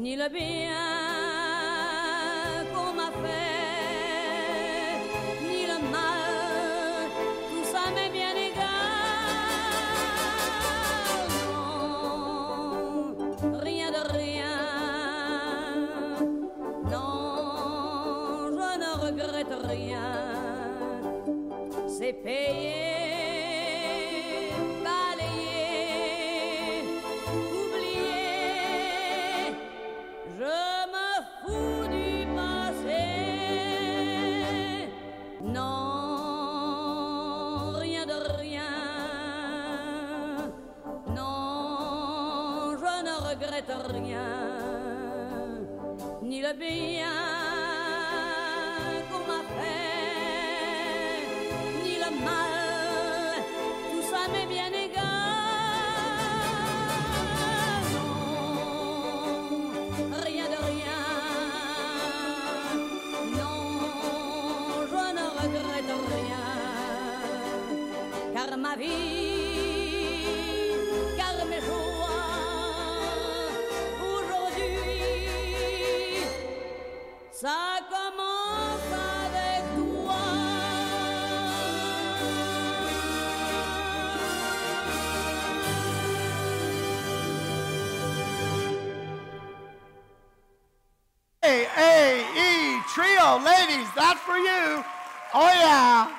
ni le bien qu'on m'a fait, ni le mal, tout ça m'est bien égal. Non, rien de rien, non, je ne regrette rien, c'est payé. Rien, ni le bien qu'on m'a fait, ni le mal, tout ça m'est bien égal. Non, rien de rien, non, je ne regrette rien, car ma vie, car mes jours, ça commence avec toi. KAE Trio, ladies, that's for you. Oh yeah.